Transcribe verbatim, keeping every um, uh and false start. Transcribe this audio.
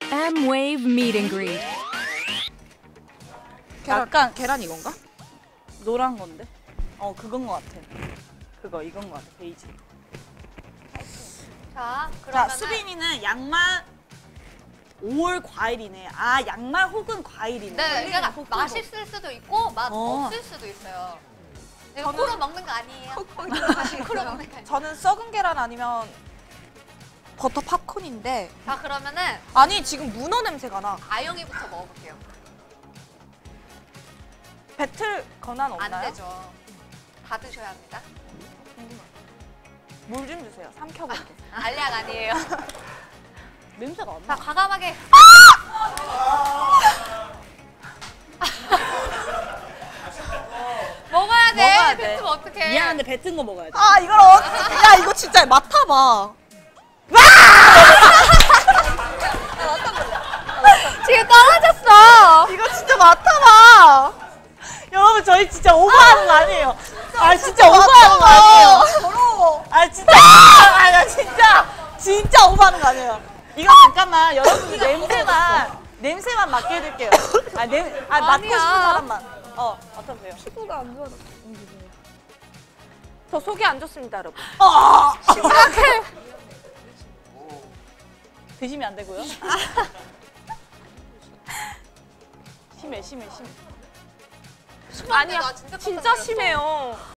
M-Wave Meet and Greet. 계란. 약간 계란 이건가? 노란 건데? 어 그건 거 같아. 그거 이건 거 같아. 베이지. 자, 자 그러면은 수빈이는 양말 올 과일이네. 아 양말 혹은 과일이네. 네, 그러니까 맛있을 수도 있고 맛 어. 없을 수도 있어요. 이거 코로 먹는 거 아니에요? 코로 먹는 거 아니에요? 저는 썩은 계란 아니면 버터 팝콘인데 자, 그러면은 아니 지금 문어 냄새가 나. 아영이부터 먹어볼게요. 배틀 권한 안 없나요? 되죠. 다 드셔야 합니다. 물 좀 주세요. 삼켜볼게. 알약 아니에요. 냄새가 안 자, 나. 과감하게. 먹어야 돼. 먹어야 돼. 뱉으면 어떡해. 미안한데 뱉은 거 먹어야 돼. 아 이걸 어? 야 이거 진짜 맡아봐. 지금 떨어졌어. 이거 진짜 맡아봐. 여러분 저희 진짜 오버하는 거 아니에요. 아 진짜 오버하는 거 아니에요. 더러워. 아 진짜 아 나 진짜 진짜 오버하는 거 아니에요. 이거 잠깐만 여러분 냄새만 냄새만 맡게 해줄게요. 아냄아 맡고 싶은 아니야. 사람만. 어 어떠세요? 피부가 안 좋아. 저 속이 안 좋습니다, 여러분. 어! 드시면 안 되고요. 심해 심해 심해. 아니야, 나 진짜 진짜 깜짝 놀랐어. 심해요.